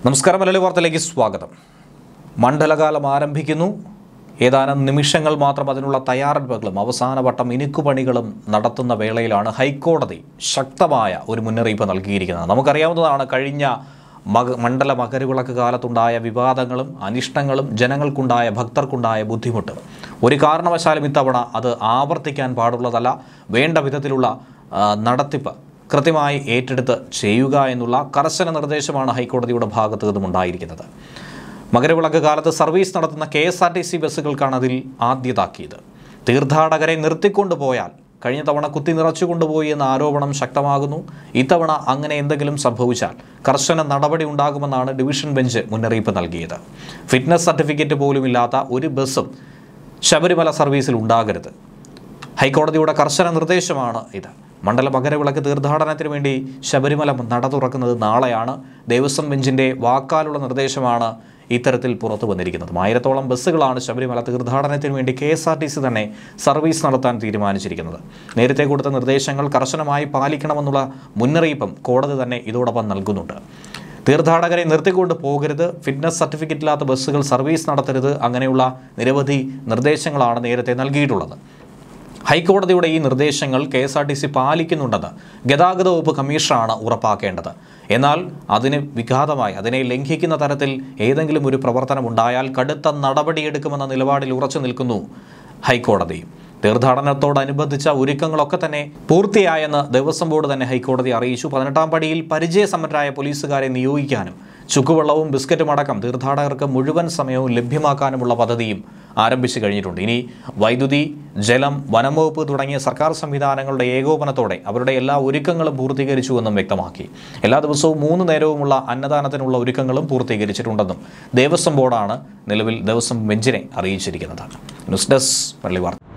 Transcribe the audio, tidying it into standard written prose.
നമസ്കാരം. മലയാളി വാർത്തയിലേക്ക് സ്വാഗതം. മണ്ഡലകാലം ആരംഭിക്കുന്നു. ഏതാനും നിമിഷങ്ങൾ മാത്രം അതിനുള്ള തയ്യാറെടുപ്പുകളും അവസാനവട്ട മിനുക്കുപണികളും നടത്തുന്ന വേളയിലാണ് ഹൈക്കോടതി ശക്തമായ ഒരു മുന്നറിയിപ്പ് നൽകിയിരിക്കുന്നത്. നമുക്കറിയാവുന്നതാണ് കഴിഞ്ഞ മണ്ഡല മകരവിളക്ക് കാലത്തുണ്ടായ വിവാദങ്ങളും അനിഷ്ടങ്ങളും ജനങ്ങൾക്കുണ്ടായ ഭക്തർക്കുണ്ടായ ബുദ്ധിമുട്ട്. ഒരു കാരണവശാലും ഇത്തവണ അത് ആവർത്തിക്കാൻ പാടുള്ളതല്ല. വേണ്ട വിധത്തിലുള്ള നടത്തിപ്പ് കൃത്യമായി ഏറ്റെടുത്ത് ചെയ്യുക എന്നുള്ള കർശന നിർദ്ദേശമാണ് ഹൈക്കോടതിയുടെ ഭാഗത്തു നിന്നും ഉണ്ടായിരിക്കുന്നത്. മകരവിളക്ക് കാലത്ത് സർവീസ് നടത്തുന്ന KSRTC ബസ്സുകൾക്കാണ് അതിൽ ആദ്യതാക്കിയത്. തീർത്ഥാടകരെ നിർത്തിക്കൊണ്ടുപോയാൽ കഴിഞ്ഞ തവണ കുത്തി നിറച്ചു കൊണ്ടുപോയി എന്ന ആരോപണം ശക്തമാകുന്നു. ഇത്തവണ അങ്ങനെ എന്തെങ്കിലും സംഭവിച്ചാൽ കർശന നടപടി ഉണ്ടാകുമെന്നാണ് ഡിവിഷൻ ബെഞ്ച് മുന്നറിയിപ്പ് നൽകിയത്. ഫിറ്റ്നസ് സർട്ടിഫിക്കറ്റ് പോലും ഇല്ലാത്ത ഒരു ബസ്സും ശബരിമല സർവീസിൽ ഉണ്ടാകരുത്. ഹൈക്കോടതിയുടെ കർശന നിർദ്ദേശമാണ് ഇത്. മണ്ഡല മകരവിളക്ക് തീർത്ഥാടനത്തിന് വേണ്ടി ശബരിമല നട തുറക്കുന്നത് നാളെയാണ്. ദേവസ്വം ബെഞ്ചിൻ്റെ വാക്കാലുള്ള നിർദ്ദേശമാണ് ഇത്തരത്തിൽ പുറത്തു വന്നിരിക്കുന്നത്. 1000-ഓളം ബസ്സുകളാണ് ശബരിമല തീർത്ഥാടനത്തിന് വേണ്ടി KSRTC തന്നെ സർവീസ് നടത്താൻ തീരുമാനിച്ചിരിക്കുന്നത്. നേരത്തെ കൊടുത്ത നിർദ്ദേശങ്ങൾ കർശനമായി പാലിക്കണമെന്നുള്ള മുന്നറിയിപ്പും കോടതി തന്നെ ഇതോടൊപ്പം നൽകുന്നുണ്ട്. തീർത്ഥാടകരെ നിർത്തിക്കൊണ്ട് പോകരുത്, ഫിറ്റ്നസ് സർട്ടിഫിക്കറ്റ് ഇല്ലാത്ത ബസ്സുകൾ സർവീസ് നടത്തരുത്, അങ്ങനെയുള്ള നിരവധി നിർദ്ദേശങ്ങളാണ് നേരത്തെ നൽകിയിട്ടുള്ളത്. ഹൈക്കോടതിയുടെ ഈ നിർദ്ദേശങ്ങൾ KSRTC പാലിക്കുന്നുണ്ടെന്ന് ഗതാഗത വകുപ്പ് കമ്മീഷണറാണ് ഉറപ്പാക്കേണ്ടത്. എന്നാൽ അതിന് വിഘാതമായി അതിനെ ലംഘിക്കുന്ന തരത്തിൽ ഏതെങ്കിലും ഒരു പ്രവർത്തനം ഉണ്ടായാൽ കടുത്ത നടപടിയെടുക്കുമെന്ന നിലപാടിൽ ഉറച്ചു നിൽക്കുന്നു ഹൈക്കോടതി. തീർത്ഥാടനത്തോടനുബന്ധിച്ച ഒരുക്കങ്ങളൊക്കെ തന്നെ പൂർത്തിയായെന്ന് ദേവസ്വം ബോർഡ് തന്നെ ഹൈക്കോടതി അറിയിച്ചു. 18-ാം പടിയിൽ പരിചയസമ്പന്നരായ പോലീസുകാരെ നിയോഗിക്കാനും ചുക്കുവെള്ളവും ബിസ്ക്കറ്റും അടക്കം തീർത്ഥാടകർക്ക് മുഴുവൻ സമയവും ലഭ്യമാക്കാനുമുള്ള പദ്ധതിയും ആരംഭിച്ചു കഴിഞ്ഞിട്ടുണ്ട്. ഇനി വൈദ്യുതി, ജലം, വനം വകുപ്പ് തുടങ്ങിയ സർക്കാർ സംവിധാനങ്ങളുടെ ഏകോപനത്തോടെ അവരുടെ എല്ലാ ഒരുക്കങ്ങളും പൂർത്തീകരിച്ചുവെന്നും വ്യക്തമാക്കി. എല്ലാ ദിവസവും 3 നേരവുമുള്ള അന്നദാനത്തിനുള്ള ഒരുക്കങ്ങളും പൂർത്തീകരിച്ചിട്ടുണ്ടെന്നും ദേവസ്വം ബോർഡാണ് നിലവിൽ ദേവസ്വം ബെഞ്ചിനെ അറിയിച്ചിരിക്കുന്നത്. ന്യൂസ് ഡെസ്ക് മലയാളി വാർത്ത.